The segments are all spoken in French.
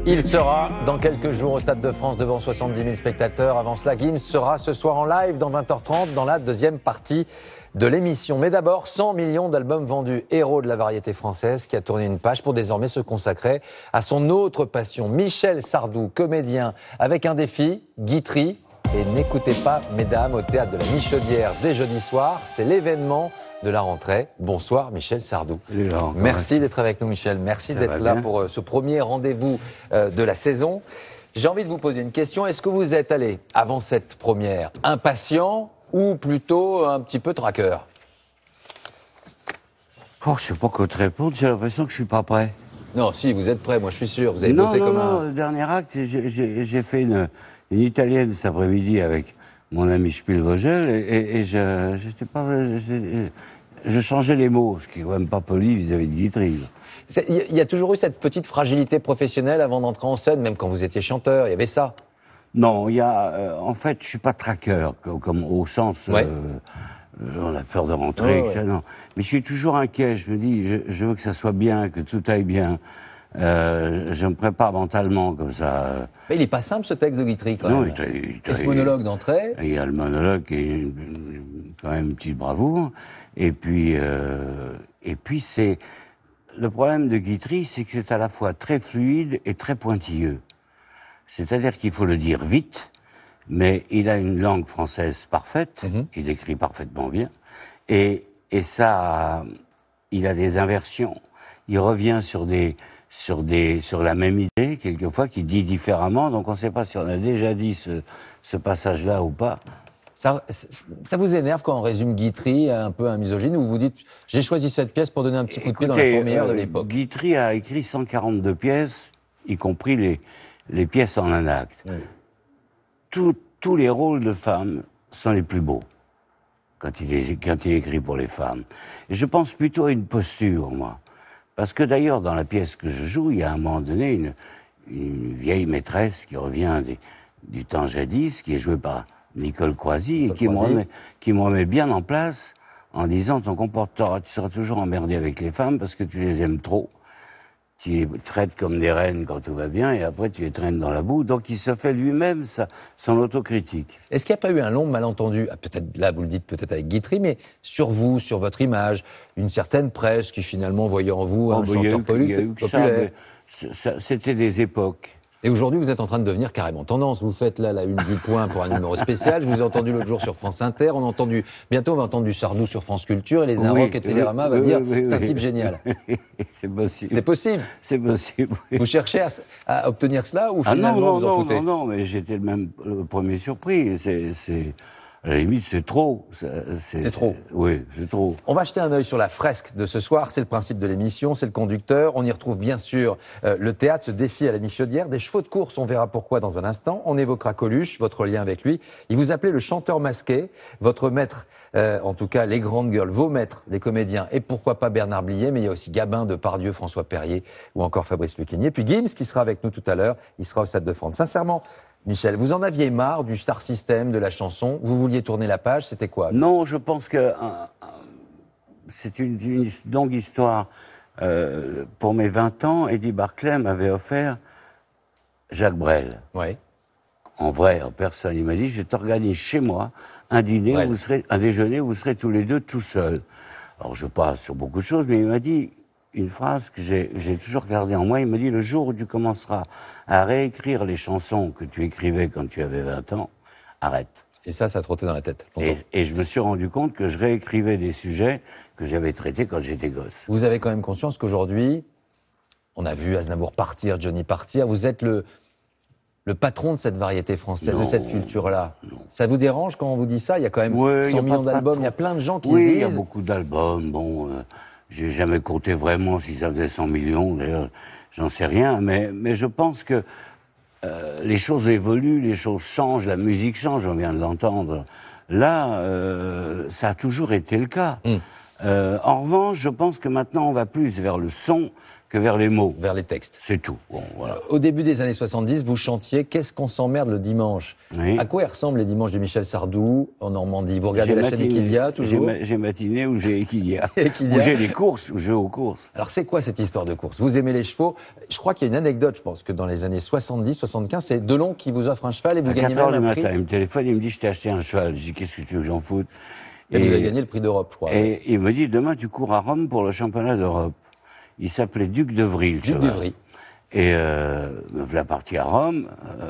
Il sera dans quelques jours au Stade de France devant 70 000 spectateurs. Avant cela, Gims sera ce soir en live dans 20h30 dans la deuxième partie de l'émission. Mais d'abord, 100 millions d'albums vendus, héros de la variété française qui a tourné une page pour désormais se consacrer à son autre passion. Michel Sardou, comédien, avec un défi, Guitry. Et n'écoutez pas, mesdames, au théâtre de la Michaudière dès jeudi soir. C'est l'événement de la rentrée. Bonsoir Michel Sardou. Merci d'être avec nous Michel, merci d'être là pour ce premier rendez-vous de la saison. J'ai envie de vous poser une question, est-ce que vous êtes allé, avant cette première, impatient ou plutôt un petit peu traqueur? Je ne sais pas quoi te répondre, j'ai l'impression que je ne suis pas prêt. Non, si, vous êtes prêt, moi je suis sûr, vous avez bossé comme un... Non, le dernier acte, j'ai fait une italienne cet après-midi avec mon ami Spielvogel et je changeais les mots, ce qui n'est quand même pas poli vis-à-vis de Guitry. Il y a toujours eu cette petite fragilité professionnelle avant d'entrer en scène, même quand vous étiez chanteur, il y avait ça? Non, il y a... en fait, je ne suis pas traqueur, comme au sens... Ouais. On a peur de rentrer, ouais. non. Mais je suis toujours inquiet, je me dis, je veux que ça soit bien, que tout aille bien. Je me prépare mentalement comme ça. Mais il n'est pas simple ce texte de Guitry quand même. Et ce monologue d'entrée. Il y a le monologue qui est quand même une petite bravoure. Et puis c'est... Le problème de Guitry, c'est que c'est à la fois très fluide et très pointilleux. C'est-à-dire qu'il faut le dire vite, mais il a une langue française parfaite, il écrit parfaitement bien, et ça, il a des inversions. Il revient sur la même idée, quelquefois, qu'il dit différemment, donc on ne sait pas si on a déjà dit ce passage-là ou pas. Ça vous énerve quand on résume Guitry un peu un misogyne, ou vous dites « j'ai choisi cette pièce pour donner un petit coup de pied dans la fourmilière de l'époque ». Guitry a écrit 142 pièces, y compris les pièces en un acte. Oui. Tous les rôles de femmes sont les plus beaux quand il écrit pour les femmes. Et je pense plutôt à une posture, moi. Parce que d'ailleurs, dans la pièce que je joue, il y a à un moment donné une vieille maîtresse qui revient du temps jadis, qui est jouée par Nicole Croisy, et qui me remet bien en place en disant « ton comportement, tu seras toujours emmerdé avec les femmes parce que tu les aimes trop. Tu les traites comme des reines quand tout va bien, et après tu les traînes dans la boue. » Donc il se fait lui-même son autocritique. Est-ce qu'il n'y a pas eu un long malentendu, peut-être là vous le dites peut-être avec Guitry, mais sur vous, sur votre image, une certaine presse qui finalement voyait en vous un chanteur populaire? C'était des époques. Et aujourd'hui, vous êtes en train de devenir carrément tendance. Vous faites là la une du Point pour un numéro spécial. Je vous ai entendu l'autre jour sur France Inter. Bientôt, on va entendre du Sardou sur France Culture. Et les Inrocks et Télérama va dire c'est un type génial. C'est possible. C'est possible. C'est possible. Oui. Vous cherchez à obtenir cela ou finalement vous en foutez? Non, mais j'étais le premier surpris. À la limite, c'est trop. C'est trop. Oui, c'est trop. On va jeter un œil sur la fresque de ce soir. C'est le principe de l'émission, c'est le conducteur. On y retrouve bien sûr le théâtre, ce défi à la Michaudière. Des chevaux de course, on verra pourquoi dans un instant. On évoquera Coluche, votre lien avec lui. Il vous appelait le chanteur masqué. Votre maître, en tout cas les grandes gueules, vos maîtres, les comédiens. Et pourquoi pas Bernard Blier, mais il y a aussi Gabin, Depardieu, François Perrier ou encore Fabrice Lucchini. Puis Gims qui sera avec nous tout à l'heure. Il sera au Stade de France. Sincèrement, Michel, vous en aviez marre du star system, de la chanson? Vous vouliez tourner la page, c'était quoi? Non, je pense que c'est une longue histoire. Pour mes 20 ans, Eddie Barclay m'avait offert Jacques Brel. Oui. En vrai, en personne. Il m'a dit, je t'organise chez moi un dîner, un déjeuner où vous serez tous les deux tout seuls. Alors je passe sur beaucoup de choses, mais il m'a dit une phrase que j'ai toujours gardée en moi. Il m'a dit, le jour où tu commenceras à réécrire les chansons que tu écrivais quand tu avais 20 ans, arrête. Et ça trottait dans la tête. Et je me suis rendu compte que je réécrivais des sujets que j'avais traités quand j'étais gosse. Vous avez quand même conscience qu'aujourd'hui, on a vu Aznavour partir, Johnny partir, vous êtes le patron de cette variété française, de cette culture-là. Ça vous dérange quand on vous dit ça? Il y a quand même 100 millions d'albums, il y a plein de gens qui se disent... Oui, il y a beaucoup d'albums, j'ai jamais compté vraiment si ça faisait 100 millions, d'ailleurs, j'en sais rien, mais je pense que les choses évoluent, les choses changent, la musique change, on vient de l'entendre. Là, ça a toujours été le cas. En revanche, je pense que maintenant, on va plus vers le son que vers les mots. Vers les textes. C'est tout. Bon, voilà. Au début des années 70, vous chantiez « Qu'est-ce qu'on s'emmerde le dimanche ?» Oui. À quoi ils ressemblent les dimanches de Michel Sardou en Normandie? Vous regardez la chaîne Equidia toujours? J'ai matiné où j'ai Equidia. Equidia. Où j'ai les courses, où je vais aux courses. Alors c'est quoi cette histoire de course? Vous aimez les chevaux? Je crois qu'il y a une anecdote, je pense que dans les années 70, 75, c'est Delon qui vous offre un cheval et vous gagnez même un prix. Il me téléphone, il me dit « Je t'ai acheté un cheval ». Je dis « Qu'est-ce que tu veux que j'en foute ?» Et vous avez gagné le prix d'Europe, je crois. Et il me dit « Demain, tu cours à Rome pour le championnat d'Europe ». Il s'appelait Duc de Vry, le Duc cheval. de Vry. Et la partie à Rome,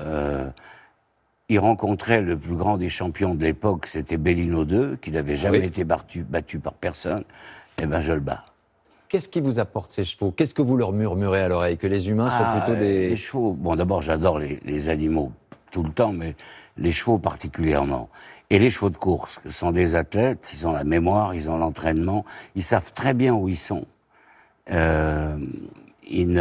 il rencontrait le plus grand des champions de l'époque, c'était Bellino II, qui n'avait jamais été battu par personne. Et ben je le bats. Qu'est-ce qui vous apporte ces chevaux? Qu'est-ce que vous leur murmurez à l'oreille? Que les humains sont plutôt des... Les chevaux, bon d'abord j'adore les animaux tout le temps, mais les chevaux particulièrement. Et les chevaux de course, ce sont des athlètes, ils ont la mémoire, ils ont l'entraînement, ils savent très bien où ils sont. Ils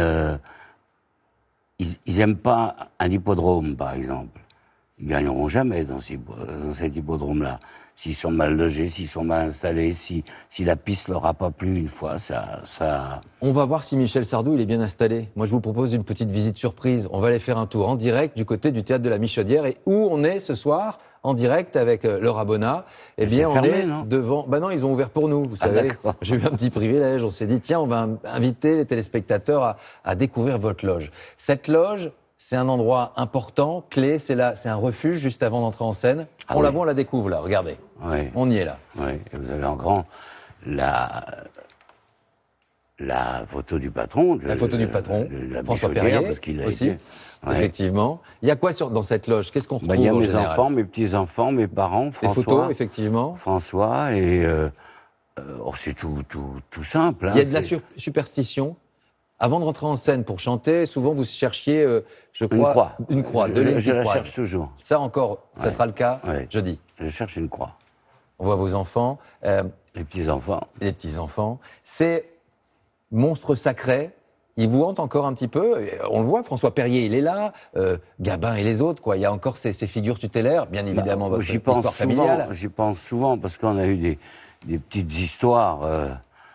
aiment pas un hippodrome, par exemple. Ils gagneront jamais dans cet hippodrome-là. S'ils sont mal logés, s'ils sont mal installés, si la piste leur a pas plu une fois, ça... On va voir si Michel Sardou, il est bien installé. Moi, je vous propose une petite visite surprise. On va aller faire un tour en direct du côté du théâtre de la Michaudière. Et où on est ce soir? En direct avec Laura Bonnat. Eh bien, on est devant... Ben non, ils ont ouvert pour nous, vous savez. J'ai eu un petit privilège. On s'est dit, tiens, on va inviter les téléspectateurs à découvrir votre loge. Cette loge, c'est un endroit important, clé, c'est un refuge juste avant d'entrer en scène. On la voit, on la découvre là, regardez. Oui. On y est là. Oui, et vous avez en grand la photo du patron. La photo du patron, François Perrier aussi, effectivement. Il y a quoi dans cette loge? Qu'est-ce qu'on retrouve Il y a mes général? enfants, mes petits-enfants, mes parents, François. Les photos, effectivement. François, et c'est tout simple. Hein, il y a de la superstition. Avant de rentrer en scène pour chanter, souvent vous cherchiez, je crois, une croix. Je la cherche toujours. Ça encore, ça sera le cas jeudi. Je cherche une croix. On voit vos enfants. Les petits-enfants. Les petits-enfants. C'est monstre sacré. Ils vous hantent encore un petit peu. On le voit, François Perrier, il est là. Gabin et les autres, quoi. Il y a encore ces figures tutélaires, bien évidemment, votre histoire familiale. J'y pense souvent, parce qu'on a eu des petites histoires.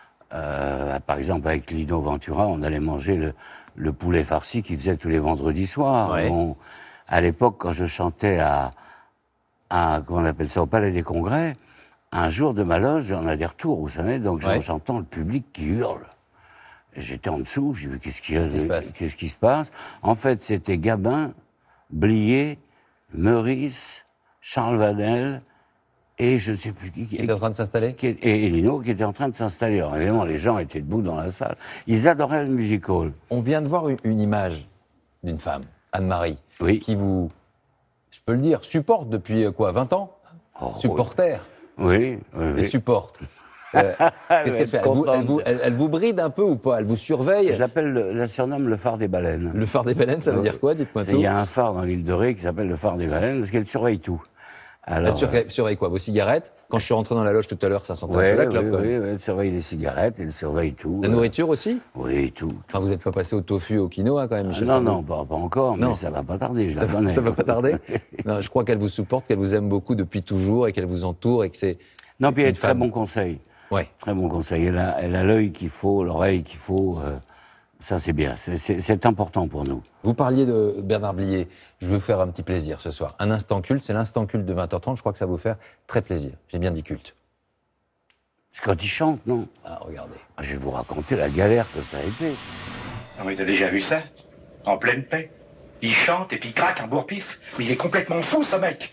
Par exemple, avec Lino Ventura, on allait manger le poulet farci qu'il faisait tous les vendredis soirs. Ouais. À l'époque, quand je chantais comment on appelle ça, au Palais des Congrès, un jour de ma loge, j'en ai des retours, vous savez, donc j'entends le public qui hurle. Et j'étais en dessous, j'ai vu qu'est-ce qui se passe. En fait, c'était Gabin, Blier, Meurice, Charles Vanel, et je ne sais plus qui était en train de s'installer. Et Lino qui était en train de s'installer. Alors, évidemment, les gens étaient debout dans la salle. Ils adoraient le music hall. On vient de voir une image d'une femme, Anne-Marie, qui vous, je peux le dire, supporte depuis 20 ans? Supporter. Oui. Et supporte. Qu'est-ce qu'elle fait? Elle vous bride un peu ou pas? Elle vous surveille? Je la surnomme le phare des baleines. Le phare des baleines, ça veut dire quoi? Dites-moi tout. Il y a un phare dans l'île de Ré qui s'appelle le phare des baleines parce qu'elle surveille tout. Alors, elle surveille quoi? Vos cigarettes? Quand je suis rentré dans la loge tout à l'heure, ça sentait un peu la clope. Oui, elle surveille les cigarettes, elle surveille tout. La nourriture aussi? Oui, tout. Enfin, vous n'êtes pas passé au tofu, au quinoa quand même, Michel Sardou? Non, pas encore, mais ça va pas tarder, je la connais. Ça va pas tarder? Non, je crois qu'elle vous supporte, qu'elle vous aime beaucoup depuis toujours et qu'elle vous entoure et que c'est... Non, puis elle a de très bons conseils. Ouais. Très bons conseils. Elle a l'œil qu'il faut, l'oreille qu'il faut. Ça, c'est bien. C'est important pour nous. Vous parliez de Bernard Blier. Je veux vous faire un petit plaisir ce soir. Un instant culte, c'est l'instant culte de 20h30. Je crois que ça va vous faire très plaisir. J'ai bien dit culte. C'est quand il chante, non? Ah, regardez. Je vais vous raconter la galère que ça a été. Non mais t'as déjà vu ça? En pleine paix. Il chante et puis il craque un bourre-pif. Mais il est complètement fou, ce mec.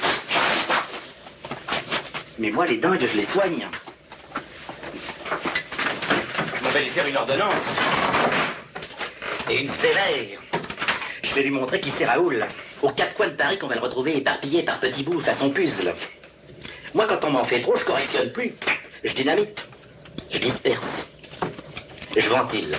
Mais moi, les dingues, je les soigne. Je m'en vais lui faire une ordonnance. Et une sévère. Je vais lui montrer qui c'est Raoul. Aux quatre coins de Paris qu'on va le retrouver éparpillé par petits bouts façon puzzle. Moi, quand on m'en fait trop, je correctionne plus. Je dynamite. Je disperse. Je ventile.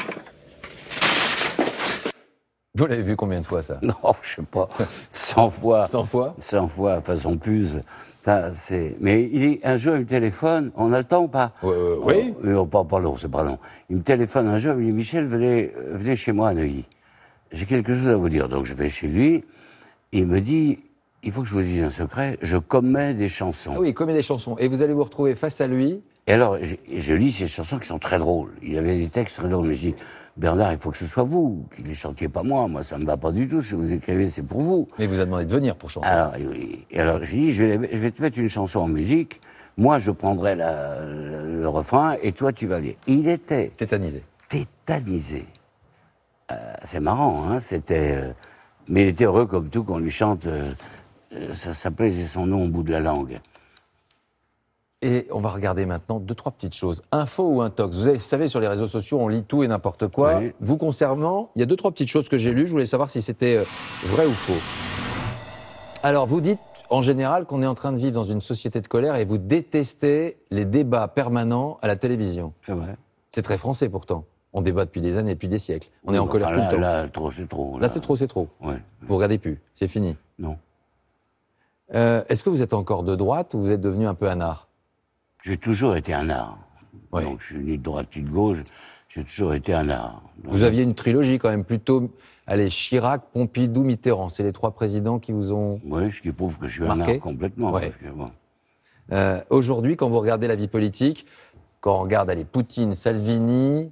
Vous l'avez vu combien de fois, ça? Non, je sais pas. 100 fois. 100 fois? 100 fois, façon puzzle. Mais un jour, il me téléphone. On a le temps ou pas? Oui. Pas long, c'est pas long. Il me téléphone un jour, il me dit, Michel, venez chez moi à Neuilly. J'ai quelque chose à vous dire. Donc je vais chez lui. Il me dit, il faut que je vous dise un secret, je commets des chansons. Ah oui, il commet des chansons. Et vous allez vous retrouver face à lui Et alors, je lis ces chansons qui sont très drôles. Il y avait des textes très drôles, mais je dis, Bernard, il faut que ce soit vous qui les chantiez, pas moi. Moi, ça me va pas du tout. Si vous écrivez, c'est pour vous. Mais il vous a demandé de venir pour chanter. Alors, et alors je lui dis, je vais te mettre une chanson en musique. Moi, je prendrai le refrain et toi, tu vas lire. Il était tétanisé. C'est marrant, hein. Mais il était heureux comme tout qu'on lui chante. Ça s'appelait J'ai son nom au bout de la langue. Et on va regarder maintenant 2-3 petites choses. Info ou intox. Vous savez, sur les réseaux sociaux, on lit tout et n'importe quoi. Oui. Vous concernant, il y a 2-3 petites choses que j'ai lues. Je voulais savoir si c'était vrai ou faux. Alors, vous dites en général qu'on est en train de vivre dans une société de colère et vous détestez les débats permanents à la télévision. C'est vrai. C'est très français pourtant. On débat depuis des années, depuis des siècles. On est en colère tout le temps. Là, trop, c'est trop. Là, c'est trop, c'est trop. Ouais. Vous regardez plus. C'est fini. Non. Est-ce que vous êtes encore de droite ou vous êtes devenu un peu anard? J'ai toujours été un art. Oui. Donc, je suis ni de droite ni de gauche. J'ai toujours été un art. Donc, Vous aviez une trilogie quand même plutôt. Allez, Chirac, Pompidou, Mitterrand. C'est les 3 présidents qui vous ont. oui, ce qui prouve que je suis Marqué. un art complètement. Ouais. Parce que, bon. Aujourd'hui, quand vous regardez la vie politique, quand on regarde allez, Poutine, Salvini,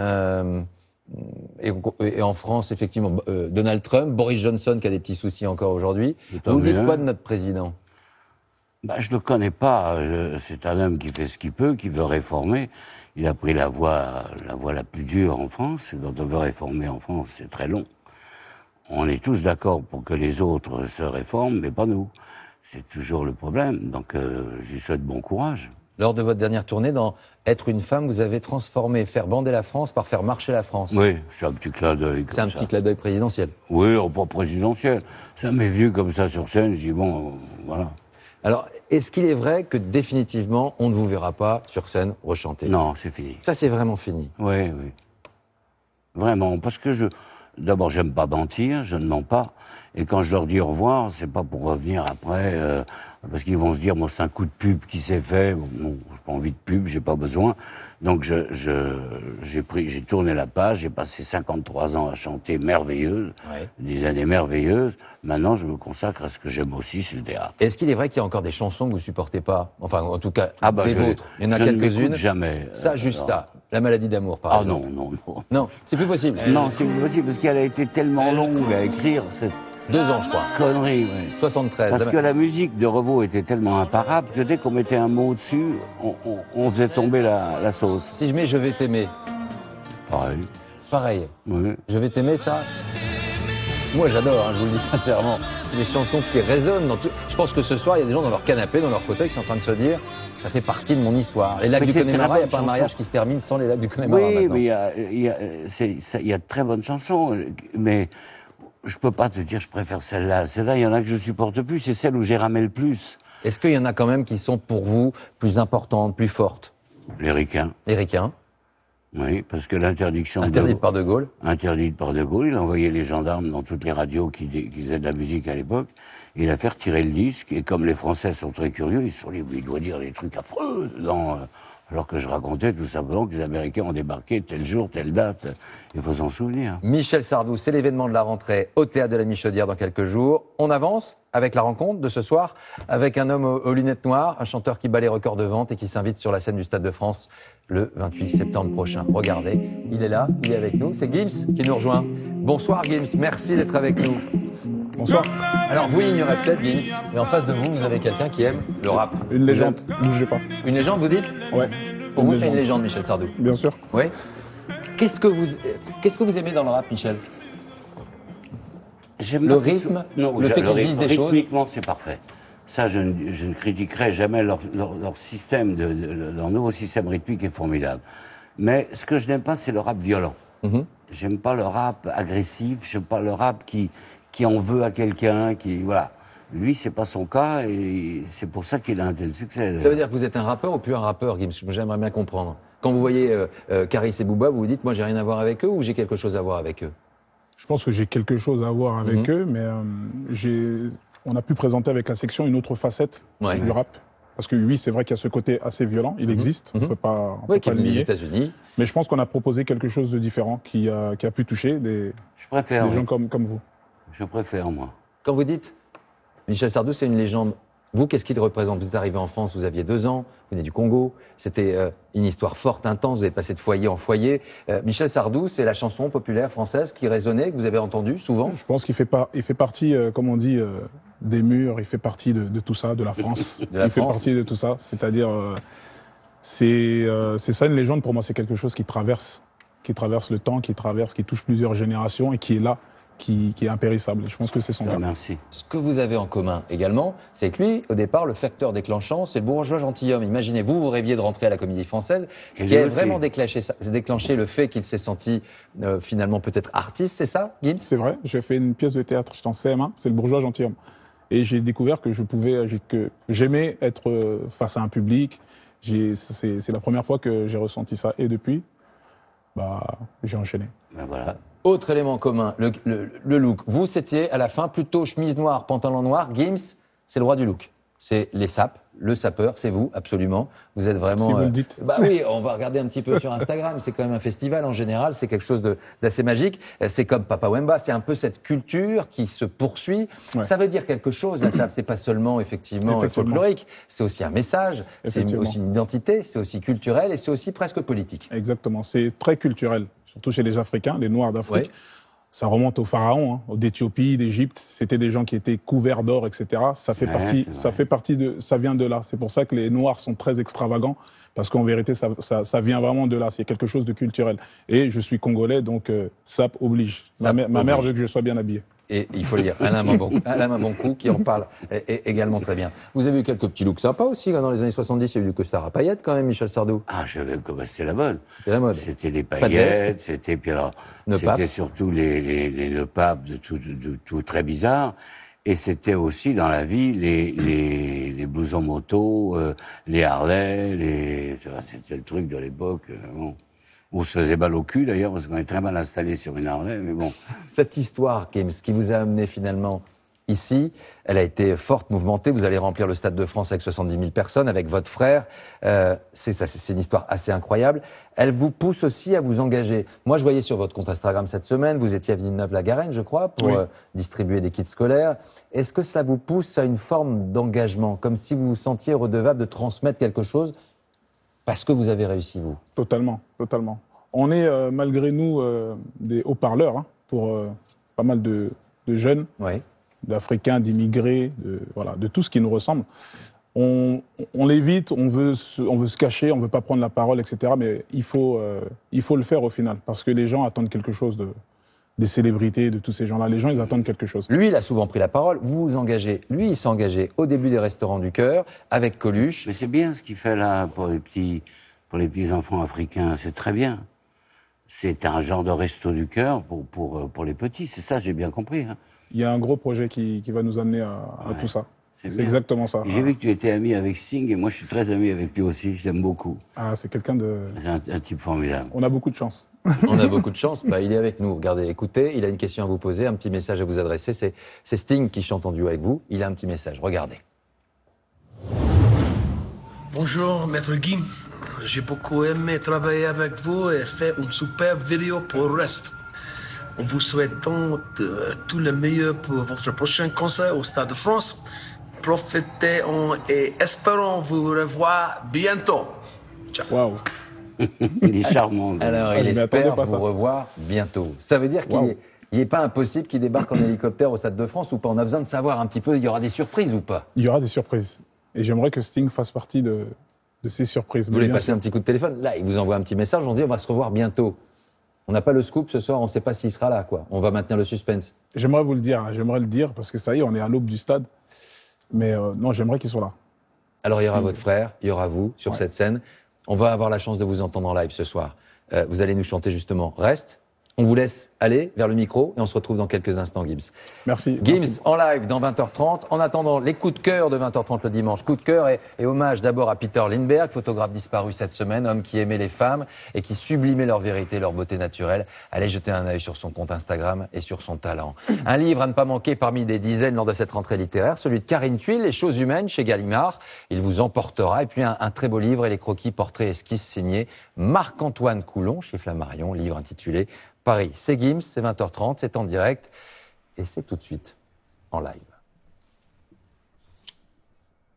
et en France, effectivement, Donald Trump, Boris Johnson qui a des petits soucis encore aujourd'hui, vous dites quoi de notre président? Bah, je le connais pas. C'est un homme qui fait ce qu'il peut, qui veut réformer. Il a pris la voie la plus dure en France. Quand on veut réformer en France, c'est très long. On est tous d'accord pour que les autres se réforment, mais pas nous. C'est toujours le problème. Donc, je lui souhaite bon courage. Lors de votre dernière tournée, dans Être une femme, vous avez transformé faire bander la France par faire marcher la France. Oui, c'est un petit clin d'œil. C'est un petit clin d'œil présidentiel. Oui, pas présidentiel. Ça m'est vu comme ça sur scène. Je dis bon, voilà. Alors, est-ce qu'il est vrai que définitivement, on ne vous verra pas sur scène rechanter? Non, c'est fini. Ça, c'est vraiment fini. Oui, oui. Vraiment, parce que d'abord, j'aime pas mentir, je ne mens pas. Et quand je leur dis au revoir, c'est pas pour revenir après, parce qu'ils vont se dire, bon, c'est un coup de pub qui s'est fait. Bon, j'ai pas envie de pub, j'ai pas besoin. Donc, j'ai tourné la page, j'ai passé 53 ans à chanter merveilleuse, Ouais. des années merveilleuses. Maintenant, je me consacre à ce que j'aime aussi, c'est le théâtre. Est-ce qu'il est vrai qu'il y a encore des chansons que vous supportez pas? Enfin, en tout cas, des je- vôtres. Il y en a je ne quelques-unes. m'écoute jamais. Ça, Justa, La maladie d'amour, par Ah exemple. non, non, non. Non, c'est plus possible. Non, c'est plus possible, parce qu'elle a été tellement longue à écrire, cette 2 ans, je crois. connerie, ouais. 73. Parce que la musique de Revaux était tellement imparable que dès qu'on mettait un mot dessus, on faisait tomber la sauce. Si je mets Je vais t'aimer, Pareil. pareil. Oui. Je vais t'aimer, ça. Moi, j'adore, hein, je vous le dis sincèrement. C'est des chansons qui résonnent dans tout. Je pense que ce soir, il y a des gens dans leur canapé, dans leur fauteuil, qui sont en train de se dire ça fait partie de mon histoire. Les lacs Mais du c'est une Connemara, il n'y a très pas un bonne mariage chanson. qui se termine sans les lacs du Connemara. Oui, maintenant. mais il y a de très bonnes chansons, mais je peux pas te dire je préfère celle-là. Celle-là, il y en a que je supporte plus, c'est celle où j'ai ramé le plus. Est-ce qu'il y en a quand même qui sont pour vous plus importantes, plus fortes? Les ricains. Les ricains, Oui, parce que l'interdiction interdite par De Gaulle. interdite par De Gaulle, il a envoyé les gendarmes dans toutes les radios qui faisaient de la musique à l'époque, et il a fait retirer le disque, et comme les Français sont très curieux, ils se sont dit, il doit dire des trucs affreux dedans, alors que je racontais tout simplement que les Américains ont débarqué tel jour, telle date, il faut s'en souvenir. Michel Sardou, c'est l'événement de la rentrée au Théâtre de la Michaudière dans quelques jours. On avance avec la rencontre de ce soir avec un homme aux lunettes noires, un chanteur qui bat les records de vente et qui s'invite sur la scène du Stade de France le 28 septembre prochain. Regardez, il est là, il est avec nous. C'est Gims qui nous rejoint. Bonsoir Gims, merci d'être avec nous. Bonsoir. Alors vous ignorez peut-être Gims, mais en face de vous, vous avez quelqu'un qui aime le rap. Une légende, bougez pas. Une légende, vous dites? Ouais. Pour vous, c'est une légende, Michel Sardou. Bien sûr. Oui. Qu'est-ce que vous aimez dans le rap, Michel? J'aime Le pas qu'ils rythme, soient- non, le fait qu'ils disent des choses. Rythmiquement, c'est parfait. Ça, je ne critiquerai jamais leur système, leur nouveau système rythmique est formidable. Mais ce que je n'aime pas, c'est le rap violent. J'aime pas le rap agressif, j'aime pas le rap qui en veut à quelqu'un, voilà. Lui, c'est pas son cas et c'est pour ça qu'il a un tel succès. Ça veut dire que vous êtes un rappeur ou plus un rappeur, Gims? J'aimerais bien comprendre. Quand vous voyez Caris et Booba, vous vous dites, moi, j'ai rien à voir avec eux ou j'ai quelque chose à voir avec eux? Je pense que j'ai quelque chose à voir avec eux, mais on a pu présenter avec la section une autre facette Ouais. du rap. Parce que oui, c'est vrai qu'il y a ce côté assez violent, il existe, on peut pas, on Oui, peut qui pas est le venu des nier. États-Unis. Mais je pense qu'on a proposé quelque chose de différent qui a pu toucher des Je préfère, gens comme vous. je préfère, moi. Quand vous dites Michel Sardou, c'est une légende, Vous, qu'est-ce qu'il représente? Vous êtes arrivé en France, vous aviez 2 ans, vous venez du Congo, c'était une histoire forte, intense, vous avez passé de foyer en foyer. Michel Sardou, c'est la chanson populaire française qui résonnait, que vous avez entendue souvent? Je pense qu'il fait partie, comme on dit, des murs, il fait partie de tout ça, de la France. De la fait France. partie de tout ça, c'est-à-dire, c'est ça une légende pour moi, c'est quelque chose qui traverse le temps, qui touche plusieurs générations et qui est là, qui est impérissable. Et je pense que c'est son cas. Merci. Ce que vous avez en commun également, c'est que lui, au départ, le facteur déclenchant, c'est le bourgeois gentilhomme. Imaginez-vous, vous rêviez de rentrer à la Comédie Française, ce Et qui a lui aussi. vraiment déclenché le fait qu'il s'est senti finalement peut-être artiste, c'est ça, Gims? C'est vrai, j'ai fait une pièce de théâtre, j'étais en CM1, c'est le bourgeois gentilhomme. Et j'ai découvert que que j'aimais être face à un public. C'est la première fois que j'ai ressenti ça. Et depuis, j'ai enchaîné. Ben voilà. Autre élément commun, le look. Vous, c'était à la fin plutôt chemise noire, pantalon noir. Gims, c'est le roi du look. C'est les sapes, le sapeur, c'est vous, absolument. Vous êtes vraiment... Si vous le dites. Bah oui, on va regarder un petit peu sur Instagram. C'est quand même un festival en général, c'est quelque chose d'assez magique. C'est comme Papa Wemba, c'est un peu cette culture qui se poursuit. Ouais. Ça veut dire quelque chose, la sape. C'est pas seulement effectivement folklorique, c'est aussi un message, c'est Effectivement. aussi une identité, c'est aussi culturel et c'est aussi presque politique. Exactement, c'est très culturel, surtout chez les Africains, les Noirs d'Afrique. Ouais. Ça remonte aux pharaons, d'Éthiopie, d'Égypte. C'était des gens qui étaient couverts d'or, etc. Ça vient de là. C'est pour ça que les Noirs sont très extravagants, parce qu'en vérité, ça vient vraiment de là. C'est quelque chose de culturel. Et je suis congolais, donc SAP oblige. Ma mère veut que je sois bien habillé. Et il faut le dire, Alain Maboncou qui en parle également très bien. Vous avez eu quelques petits looks sympas aussi, là, dans les années 70, il y a eu du costard à paillettes quand même, Michel Sardou. Ah, c'était la mode. C'était la mode. C'était les Pas de paillettes, c'était Nœud-papes. surtout les nœud-papes de tout très bizarre. Et c'était aussi dans la vie les blousons moto, les Harley, c'était le truc de l'époque. Bon. On se faisait balle au cul d'ailleurs, parce qu'on est très mal installé sur une Harley, mais bon. Cette histoire, Gims, qui vous a amené finalement ici, elle a été forte, mouvementée. Vous allez remplir le Stade de France avec 70 000 personnes, avec votre frère. C'est une histoire assez incroyable. Elle vous pousse aussi à vous engager. Moi, je voyais sur votre compte Instagram cette semaine, vous étiez à Villeneuve-la-Garenne, je crois, pour Oui. distribuer des kits scolaires. Est-ce que cela vous pousse à une forme d'engagement, comme si vous vous sentiez redevable de transmettre quelque chose parce que vous avez réussi, vous? Totalement, totalement. On est, malgré nous, des haut-parleurs pour pas mal de jeunes, Oui. d'Africains, d'immigrés, de tout ce qui nous ressemble. On l'évite, on veut se cacher, on veut pas prendre la parole, etc. Mais il faut le faire au final, parce que les gens attendent quelque chose des célébrités, de tous ces gens-là. Les gens, ils attendent quelque chose. Lui, il a souvent pris la parole. Vous vous engagez. Lui, il s'est engagé au début des Restaurants du Cœur, avec Coluche. Mais c'est bien ce qu'il fait là pour les petits enfants africains. C'est très bien. C'est un genre de resto du cœur pour les petits. C'est ça, j'ai bien compris. Hein. Il y a un gros projet qui va nous amener à tout ça. C'est bien. exactement ça. J'ai vu que tu étais ami avec Sting, et moi je suis très ami avec lui aussi. Je l'aime beaucoup. Ah, c'est quelqu'un de... C'est un type formidable. On a beaucoup de chance. On a beaucoup de chance. Il est avec nous. Regardez, écoutez, il a une question à vous poser, un petit message à vous adresser. C'est Sting qui chante en duo avec vous. Il a un petit message. Regardez. Bonjour, Maître Guy. J'ai beaucoup aimé travailler avec vous et faire une superbe vidéo pour Rest. On vous souhaite donc tout le meilleur pour votre prochain concert au Stade de France. Profitez et espérons vous revoir bientôt. Ciao. Waouh. Il est charmant. Alors, je il m'y espère attendais pas, vous ça. revoir bientôt. Ça veut dire qu'il Waouh. n'est pas impossible qu'il débarque en hélicoptère au Stade de France ou pas? On a besoin de savoir un petit peu, il y aura des surprises ou pas? Il y aura des surprises. Et j'aimerais que Sting fasse partie de ces surprises. Vous Mais voulez bien passer sûr. un petit coup de téléphone? Là, il vous envoie un petit message, on dit on va se revoir bientôt. On n'a pas le scoop ce soir, on ne sait pas s'il sera là, quoi. On va maintenir le suspense. J'aimerais vous le dire, j'aimerais le dire, parce que ça y est, on est à l'aube du stade. Mais non, j'aimerais qu'il soit là. Alors, il y aura votre frère, il y aura vous sur Ouais. cette scène. On va avoir la chance de vous entendre en live ce soir. Vous allez nous chanter justement Reste. On vous laisse aller vers le micro et on se retrouve dans quelques instants, Gims. Merci. Gims Merci. en live dans 20h30. En attendant, les coups de cœur de 20h30 le dimanche. Coup de cœur et hommage d'abord à Peter Lindbergh, photographe disparu cette semaine, homme qui aimait les femmes et qui sublimait leur vérité, leur beauté naturelle. Allez jeter un œil sur son compte Instagram et sur son talent. Un livre à ne pas manquer parmi des dizaines lors de cette rentrée littéraire, celui de Karine Thuil, Les choses humaines chez Gallimard. Il vous emportera. Et puis un très beau livre et les croquis, portraits, esquisses signés Marc-Antoine Coulon chez Flammarion, livre intitulé Paris. C'est Gims, c'est 20h30, c'est en direct et c'est tout de suite en live.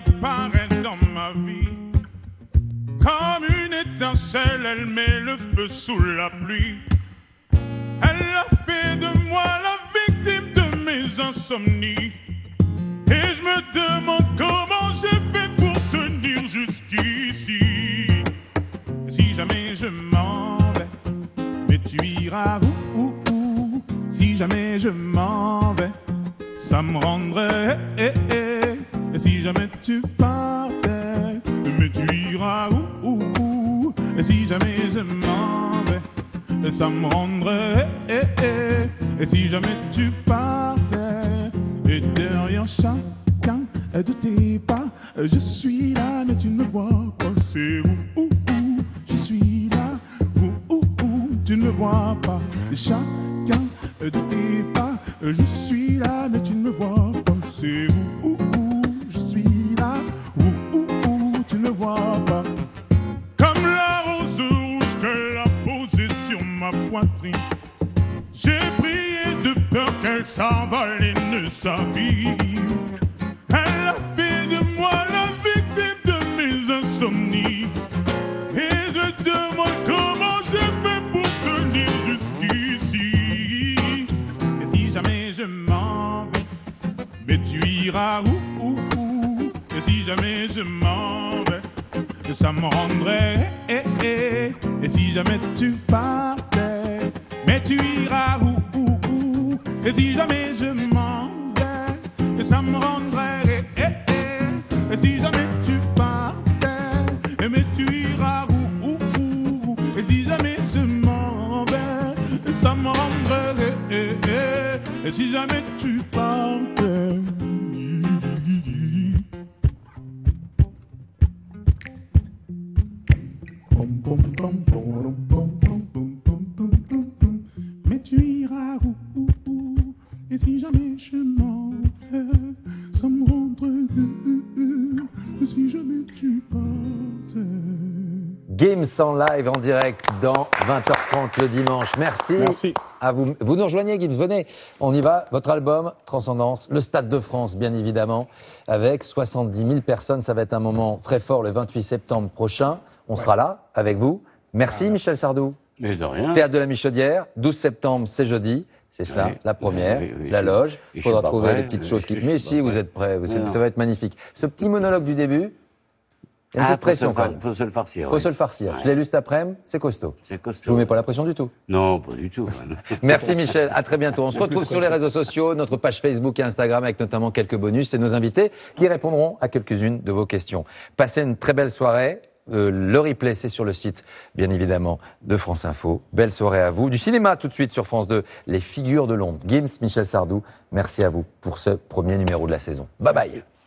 apparaît dans ma vie. Comme une étincelle, elle met le feu sous la pluie. Elle a fait de moi la victime de mes insomnies. Et je me demande comment j'ai fait pour tenir jusqu'ici. Si jamais je m'en vais, mais tu iras où. Si jamais je m'en vais, ça me rendrait. Et si jamais tu partais, mais tu iras où. Et si jamais je m'en vais, ça me rendrait. Et si jamais tu partais, et derrière chacun de tes pas, je suis là, mais tu ne me vois pas. C'est où, je suis là, où, tu ne me vois pas. Et chacun de tes pas, je suis là, mais tu ne me vois pas. C'est où, je suis là, où, tu ne me vois pas. Comme la rose rouge qu'elle a posée sur ma poitrine, j'ai prié de peur qu'elle s'envole et ne s'abîme. Elle a fait de moi la victime de mes insomnies. Et je demande comment j'ai fait pour tenir jusqu'ici. Et si jamais je m'en vais, mais tu iras où. Et si jamais je m'en vais, ça me rendrait. Et si jamais tu partais, mais tu iras où. Et si jamais je m'en vais, ça me rendrait. Et si jamais tu partais, mais tu iras où. Et si jamais je m'en vais, ça me rendrait. Et si jamais tu partais. Mais tu iras où. Et si jamais je m'en vais, ça me rendrait. Et si jamais tu partais. Gims en live, en direct, dans 20h30 le dimanche. Merci à vous. Vous nous rejoignez, Gims, venez. On y va. Votre album, Transcendance, le Stade de France, bien évidemment, avec 70 000 personnes. Ça va être un moment très fort le 28 septembre prochain. On sera là, avec vous. Merci, Michel Sardou. Mais de rien. Théâtre de la Michaudière, 12 septembre, c'est jeudi. C'est cela, la première, la loge. Il faudra trouver les petites choses qui... Mais si, vous êtes prêts, ça va être magnifique. Ce petit monologue du début, il y a une petite pression quand même. Faut se le farcir. Faut se le farcir. Je l'ai lu cet après-midi, c'est costaud. C'est costaud. Je vous mets pas la pression du tout. Non, pas du tout. Merci Michel, à très bientôt. On se retrouve sur les réseaux sociaux, notre page Facebook et Instagram avec notamment quelques bonus et nos invités qui répondront à quelques-unes de vos questions. Passez une très belle soirée. Le replay, c'est sur le site, bien évidemment, de France Info. Belle soirée à vous. Du cinéma, tout de suite, sur France 2. Les figures de l'ombre. Gims, Michel Sardou, merci à vous pour ce premier numéro de la saison. Bye bye. Merci.